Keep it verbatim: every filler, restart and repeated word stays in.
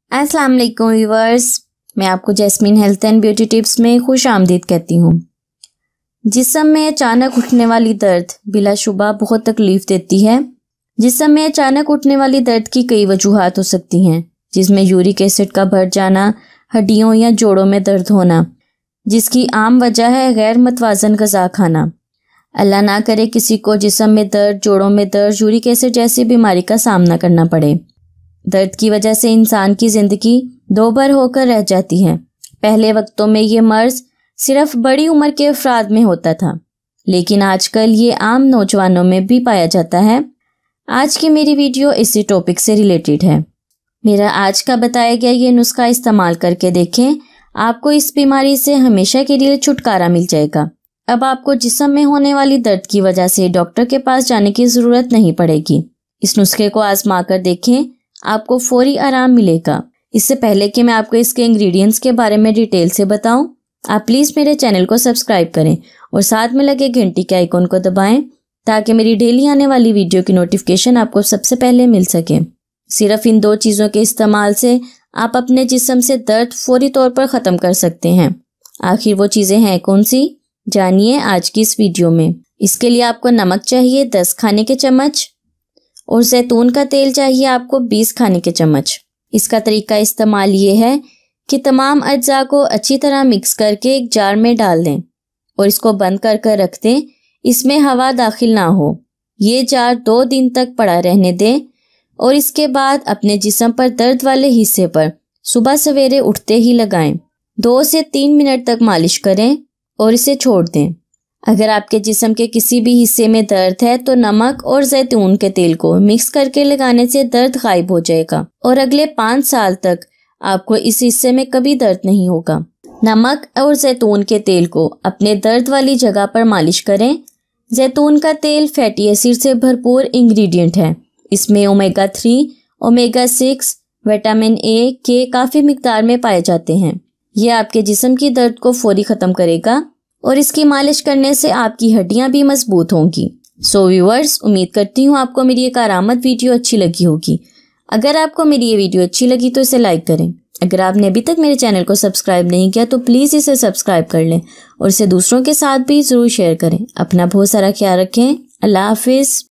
अस्सलाम वालेकुम व्यूअर्स, मैं आपको Jasmine health and beauty tips में खुश आमदीद कहती हूँ। जिस्म में अचानक उठने वाली दर्द बिलाशुबा बहुत तकलीफ देती है। जिस्म में अचानक उठने वाली दर्द की कई वजूहात हो सकती हैं, जिसमें यूरिक एसिड का बढ़ जाना, हड्डियों या जोड़ों में दर्द होना, जिसकी आम वजह है गैर मतवाजन ग़िज़ा खाना। अल्लाह ना करे किसी को जिस्म में दर्द, जोड़ों में दर्द, यूरिक एसिड जैसी बीमारी का सामना करना पड़े। दर्द की वजह से इंसान की ज़िंदगी दो बार होकर रह जाती है। पहले वक्तों में ये मर्ज़ सिर्फ बड़ी उम्र के अफराद में होता था, लेकिन आजकल ये आम नौजवानों में भी पाया जाता है। आज की मेरी वीडियो इसी टॉपिक से रिलेटेड है। मेरा आज का बताया गया ये नुस्खा इस्तेमाल करके देखें, आपको इस बीमारी से हमेशा के लिए छुटकारा मिल जाएगा। अब आपको जिस्म में होने वाली दर्द की वजह से डॉक्टर के पास जाने की ज़रूरत नहीं पड़ेगी। इस नुस्खे को आजमा कर देखें, आपको फौरी आराम मिलेगा। इससे पहले कि मैं आपको इसके इंग्रेडिएंट्स के बारे में डिटेल से बताऊं, आप प्लीज़ मेरे चैनल को सब्सक्राइब करें और साथ में लगे घंटी के आइकॉन को दबाएं ताकि मेरी डेली आने वाली वीडियो की नोटिफिकेशन आपको सबसे पहले मिल सके। सिर्फ इन दो चीज़ों के इस्तेमाल से आप अपने जिस्म से दर्द फौरी तौर पर ख़त्म कर सकते हैं। आखिर वो चीज़ें हैं कौन सी, जानिए आज की इस वीडियो में। इसके लिए आपको नमक चाहिए दस खाने के चम्मच और जैतून का तेल चाहिए आपको बीस खाने के चम्मच। इसका तरीका इस्तेमाल ये है कि तमाम अज्जा को अच्छी तरह मिक्स करके एक जार में डाल दें और इसको बंद कर कर रख दें। इसमें हवा दाखिल ना हो। ये जार दो दिन तक पड़ा रहने दें और इसके बाद अपने जिस्म पर दर्द वाले हिस्से पर सुबह सवेरे उठते ही लगाएं। दो से तीन मिनट तक मालिश करें और इसे छोड़ दें। अगर आपके जिस्म के किसी भी हिस्से में दर्द है तो नमक और जैतून के तेल को मिक्स करके लगाने से दर्द गायब हो जाएगा और अगले पाँच साल तक आपको इस हिस्से में कभी दर्द नहीं होगा। नमक और जैतून के तेल को अपने दर्द वाली जगह पर मालिश करें। जैतून का तेल फैटी एसिड से भरपूर इंग्रेडिएंट है। इसमें omega three, omega six, vitamin A के काफ़ी मिकदार में पाए जाते हैं। ये आपके जिस्म की दर्द को फौरी ख़त्म करेगा और इसकी मालिश करने से आपकी हड्डियां भी मजबूत होंगी। सो व्यूअर्स, उम्मीद करती हूँ आपको मेरी ये कारामद वीडियो अच्छी लगी होगी। अगर आपको मेरी ये वीडियो अच्छी लगी तो इसे लाइक करें। अगर आपने अभी तक मेरे चैनल को सब्सक्राइब नहीं किया तो प्लीज़ इसे सब्सक्राइब कर लें और इसे दूसरों के साथ भी ज़रूर शेयर करें। अपना बहुत सारा ख्याल रखें। अल्लाह हाफिज़।